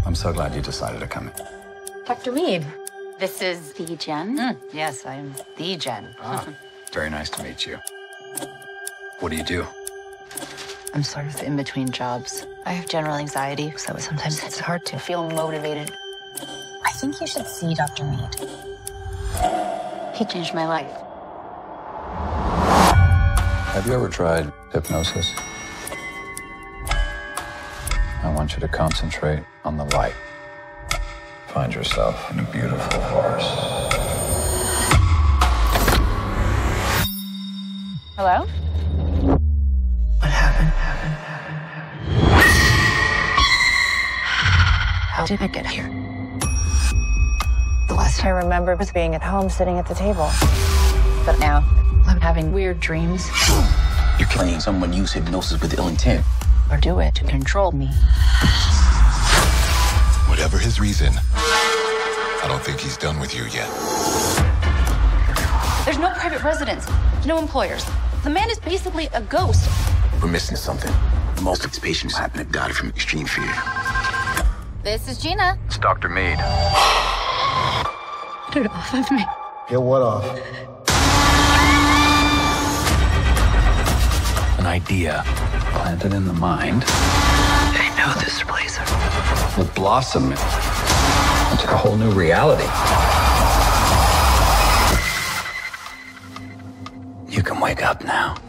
I'm so glad you decided to come in. Dr. Mead. This is the Jen? Yes, I'm the Jen. Very nice to meet you. What do you do? I'm sort of in between jobs. I have general anxiety, so sometimes it's hard to feel motivated. I think you should see Dr. Mead. He changed my life. Have you ever tried hypnosis? I want you to concentrate on the light. Find yourself in a beautiful forest. Hello? What happened? How did I get here? The last I remember was being at home sitting at the table. But now, I'm having weird dreams. You're claiming someone used hypnosis with ill intent. Or do it to control me. Whatever his reason, I don't think he's done with you yet. There's no private residence, no employers. The man is basically a ghost. We're missing something. Most of these patients happen to die from extreme fear. This is Gina. It's Dr. Mead. Get it off of me. Get what off? An idea planted in the mind I know this place. will blossom into a whole new reality. You can wake up now.